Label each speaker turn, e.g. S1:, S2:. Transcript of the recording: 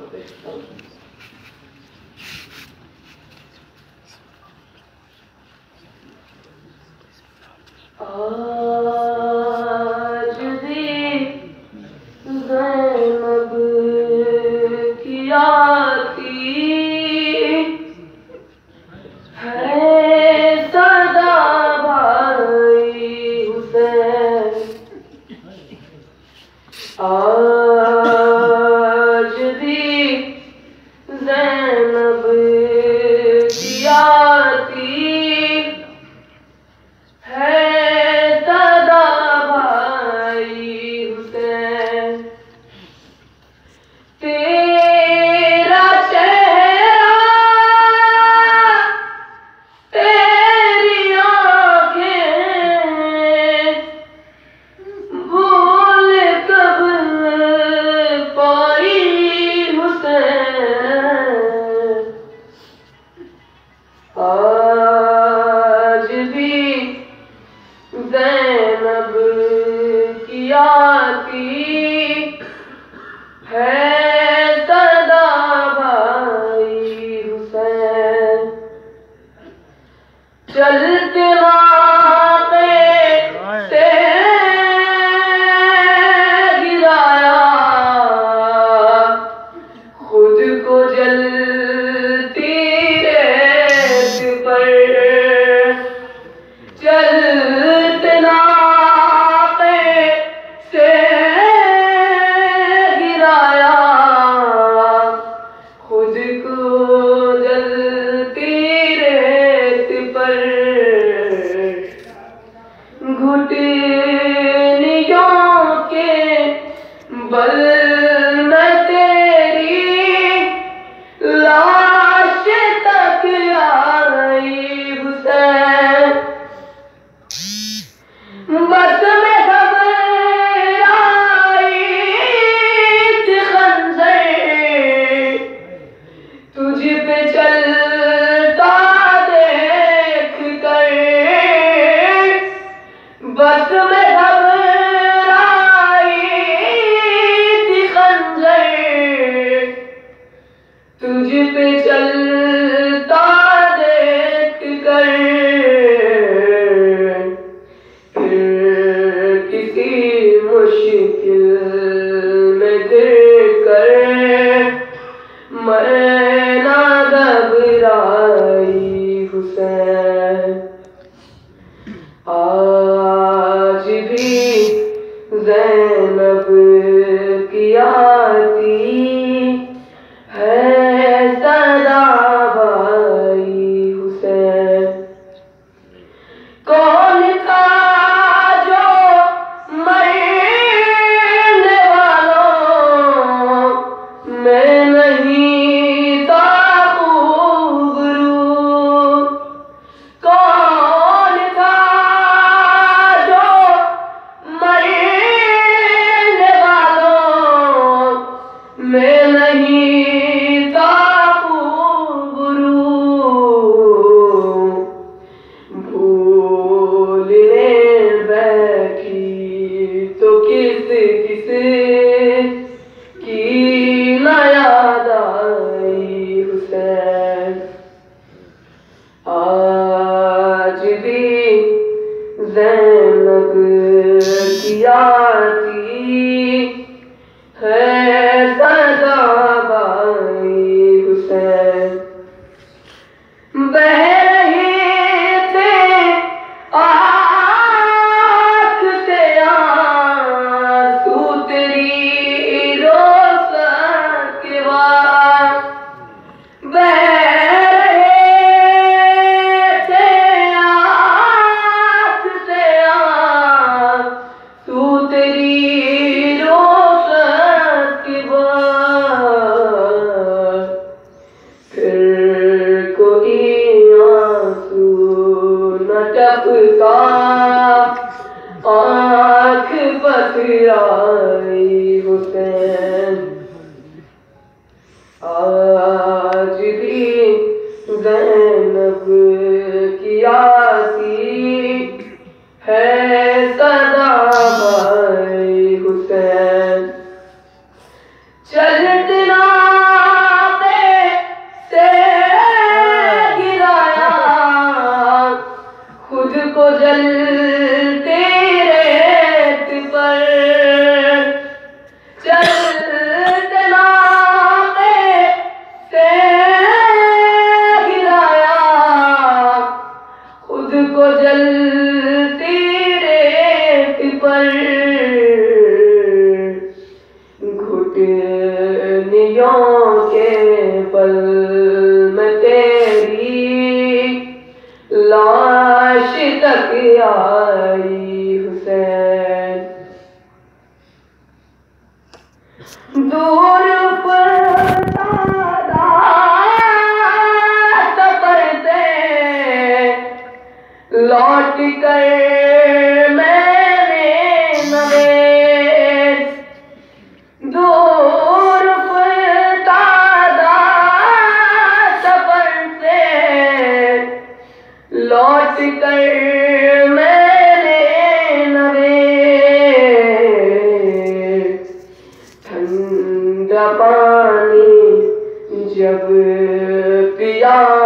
S1: आज भी ज़ैनब की आती है सदा भाई हुसैन। आज भी ज़ैनब की आती है सदा भाई हुसैन। तेरा चेहरा तेरी आँखें भूल कब पाई हुसैन। आज भी ज़ैनब की आती है सदा भाई हुसैन। चलते नाक़े से गिराया खुद को जलती रेत पर। चलते नाक़े से गिराया खुद को जलती रेत पर। घुटनियों के बल में तेरी लाश तक आई हुसैन। बस में घबराई थी खंजर तुझ पे चलता देख कर। बस में घबराई थी खंजर तुझ पे चलता देख कर। किसी मुश्किल में गिर कर मैं ना घबराई हुसैन। आज भी ज़ैनब की आती है सदा भाई हुसैन। कौन था जो मरने वालों में नहीं था खूबरू। कौन था जो मरने वालों में नहीं था खूबरू। भूलने बैठी तो किस किस की न याद आई हुसैन। आज भी ज़ैनब की आती है सदा भाई हुसैन। बह रहे थे आँख से आंसू तेरी रोज़ा के बाद। बह रहे थे आँख से आंसू तेरी रोज़ा के बाद। फिर कोई आंसू न टपका आँख पथराई हुसैन। आज भी ज़ैनब की आती है सदा भाई हुसैन। चलते ना घुटनियों के पल में तेरी लाश तक आई हुसैन। दूर फरसादा सफर से लौट कर मैंने नवेद, दूर फरसादा सफर से लौट कर मैंने नवेद, ठंडा पानी जब पिया